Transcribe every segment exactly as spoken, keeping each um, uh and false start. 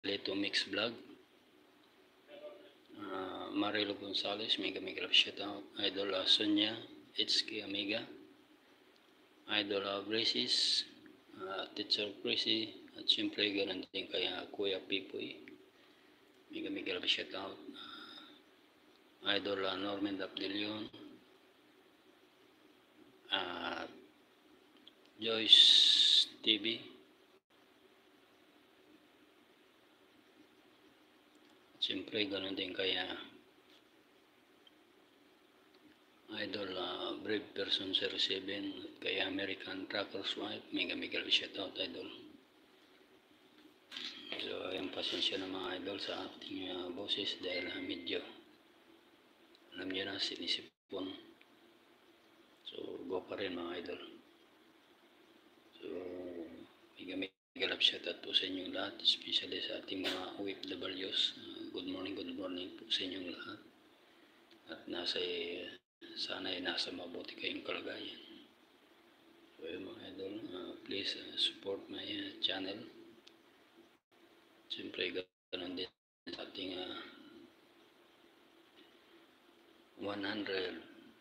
Lito Mix Vlog. uh, Marilo Gonzales, mega mega love shoutout. Idol uh, Sonia H K Amiga, Idol uh, Braces, uh, Teacher Prissy, at siyempre ganun din kaya Kuya Pipoy, mega mega love shoutout. uh, Idol uh, Norman Dapdilion, uh, Joyce T V, siyempre ganun din kaya Idol uh, Brave Person zero seven at kaya American Tracker's Wife, mega mega shoutout Idol. So ayun, pasensya na mga idol sa ating uh, boses dahil uh, medyo alam nyo na sinisipon. So go pa rin mga idol. So mega mega shoutout po sa inyong lahat, especially sa ating mga O F Ws. Uh, good morning, good morning po sa inyong lahat. At nasa uh, sana ay nasa mabuti kayong kalagayan. So yun mga idol, uh, please uh, support my uh, channel. Siyempre ganoon din sa ating uh, one hundred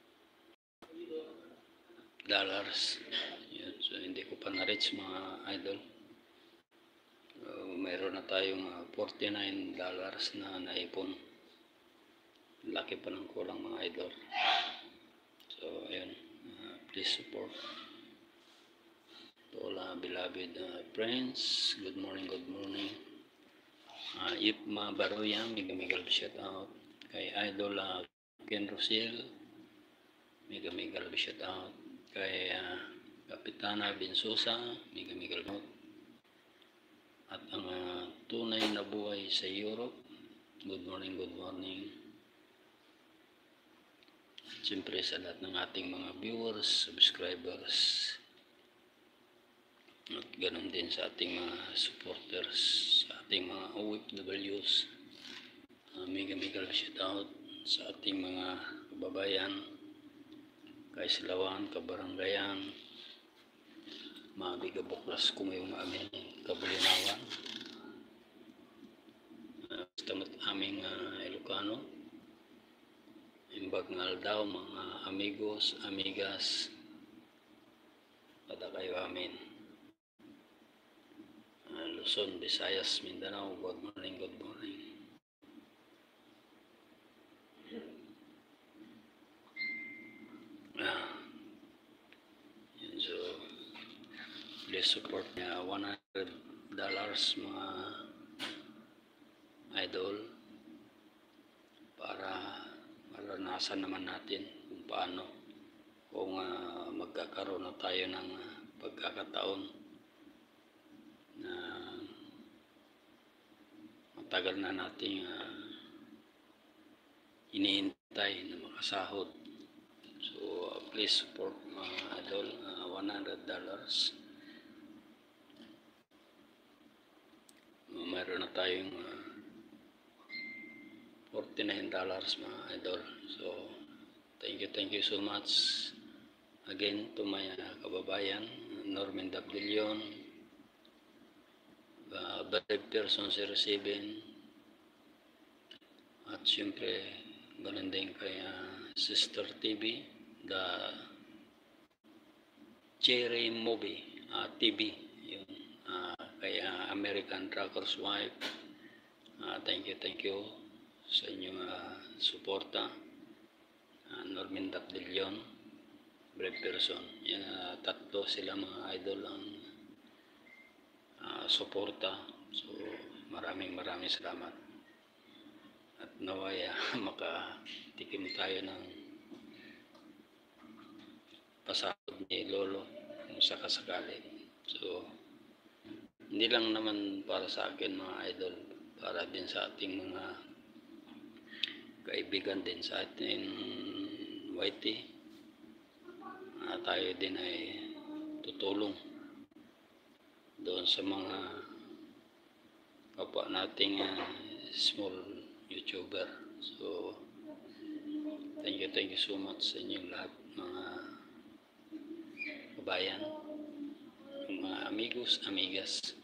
dollars. Yun. So hindi ko pa na-reach mga idol. Uh, mayroon na tayong uh, forty-nine dollars na naipon. Laki pa ng kulang mga idol. So ayun, uh, please support to all uh, beloved uh, friends. Good morning, good morning. uh, Ipma Baroyang, mega mega shout out kay Idol uh, Ken Rosel, mega mega shout out kay uh, Kapitana Bensosa, mega mega shout out. At ang uh, tunay na buhay sa Europe, good morning, good morning. Siyempre sa lahat ng ating mga viewers, subscribers, at ganoon din sa ating mga supporters, sa ating mga O F Ws, uh, mega mega shout out sa ating mga kababayan, Kaislawan, Kabaranggayan, mga bigabuklas kung yung aming kabulinawan, uh, tamat aming uh, Ilocano, imbag ngal daw mga amigos, amigas, pada kayo amin. uh, Luzon, Visayas, Mindanao, good morning, good morning. Uh, yun, so please support niya one hundred dollars mga idol para maranasan naman natin kung paano kung uh, magkakaroon na tayo ng uh, pagkakataon na matagal na nating uh, iniintay na makasahod. So uh, please support mga idol, uh, one hundred dollars. Uh, mayroon na tayong uh, forty-nine dollars mga idol. So thank you, thank you so much again to my uh, kababayan Norman Dapdilion, uh, Brave Person zero seven, at siyempre ganun din kay uh, Sister T V, the Cherry Movie uh, T V, yung uh, kay uh, American Tracker's Wife. Uh, thank you, thank you sa inyong uh, suporta. uh, Norman Dapdilion, Brave Person, yan, uh, tatlo sila mga idol ang uh, suporta. So maraming maraming salamat at naway uh, makatikim tayo ng pasahod ni Lolo kung sakasakali. So hindi lang naman para sa akin mga idol, para din sa ating mga kaibigan din sa ating Y T. Uh, tayo din ay tutulong doon sa mga kapwa nating uh, small YouTuber. So thank you, thank you so much sa inyong lahat mga kabayan, mga amigos, amigas.